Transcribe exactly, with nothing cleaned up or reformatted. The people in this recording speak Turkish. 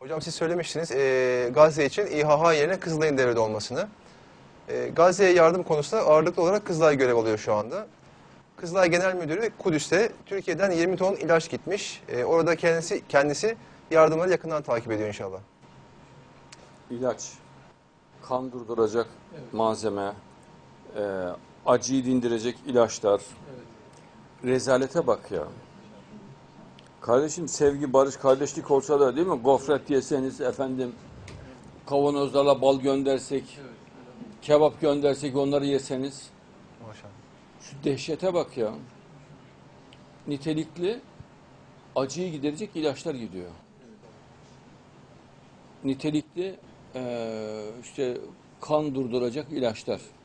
Hocam siz söylemiştiniz e, Gazze için İHA yerine Kızılay'ın devrede olmasını. E, Gazze'ye yardım konusunda ağırlıklı olarak Kızılay görev alıyor şu anda. Kızılay Genel Müdürü Kudüs'te Türkiye'den yirmi ton ilaç gitmiş. E, orada kendisi kendisi yardımları yakından takip ediyor inşallah. İlaç, kan durduracak evet. malzeme, e, acıyı dindirecek ilaçlar. Evet. Rezalete bak ya. Kardeşim sevgi, barış, kardeşlik olsa da değil mi? Gofret yeseniz efendim, kavanozlarla bal göndersek, evet. kebap göndersek onları yeseniz. Maşallah. Şu dehşete bak ya. Nitelikli acıyı giderecek ilaçlar gidiyor. Nitelikli e, işte kan durduracak ilaçlar.